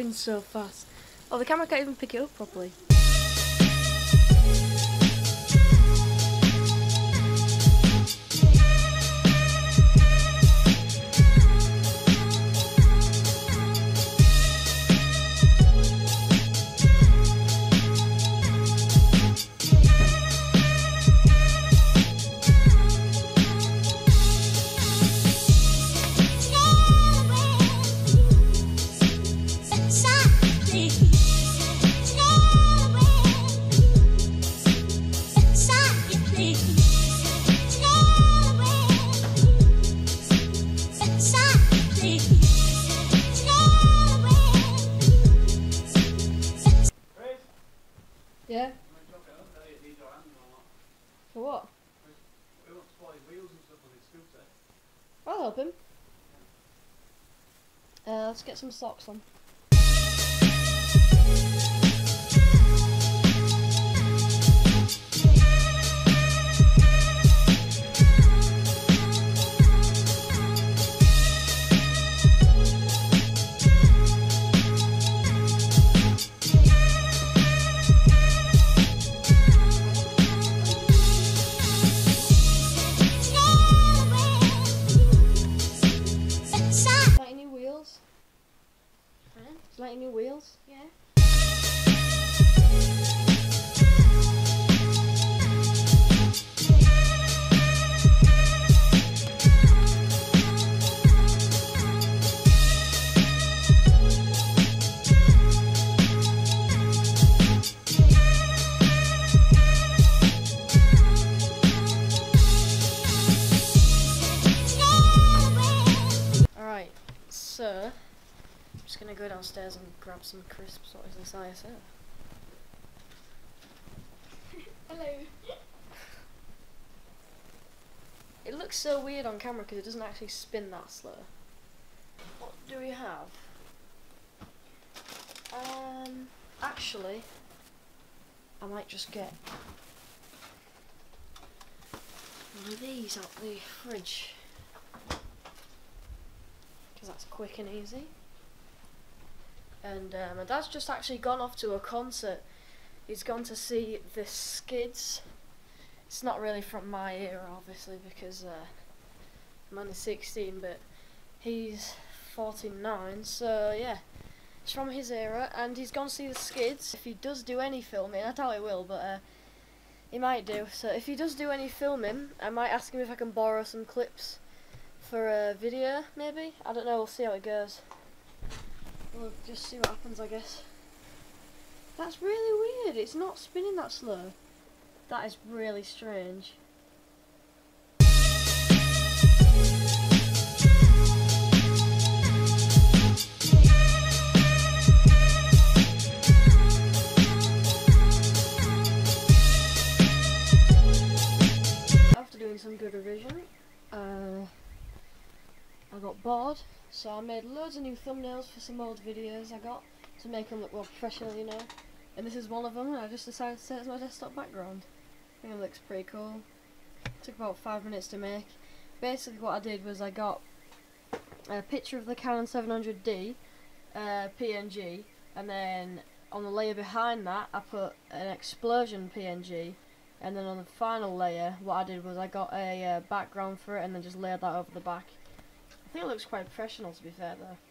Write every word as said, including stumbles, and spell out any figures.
spins so fast. Oh, the camera can't even pick it up properly. Yeah? For what? I'll help him. Uh, let's get some socks on. Like new wheels? Yeah. Alright, so I'm just gonna go downstairs and grab some crisps. What is this I S O? Hello. It looks so weird on camera because it doesn't actually spin that slow. What do we have? Um, actually, I might just get one of these out the fridge because that's quick and easy. And uh, my dad's just actually gone off to a concert. He's gone to see the Skids. It's not really from my era, obviously, because uh, I'm only sixteen, but he's forty-nine, so yeah. It's from his era, and he's gone to see the Skids. If he does do any filming, I doubt he will, but uh, he might do. So if he does do any filming, I might ask him if I can borrow some clips for a video, maybe? I don't know, we'll see how it goes. We'll just see what happens, I guess. That's really weird. It's not spinning that slow. That is really strange. After doing some good revision, uh, I got bored. So I made loads of new thumbnails for some old videos I got to make them look more professional, you know. And this is one of them, and I just decided to set it as my desktop background. I think it looks pretty cool. It took about five minutes to make. Basically what I did was I got a picture of the Canon seven hundred D uh, P N G, and then on the layer behind that I put an explosion P N G, and then on the final layer what I did was I got a uh, background for it and then just layered that over the back. I think it looks quite professional, to be fair though.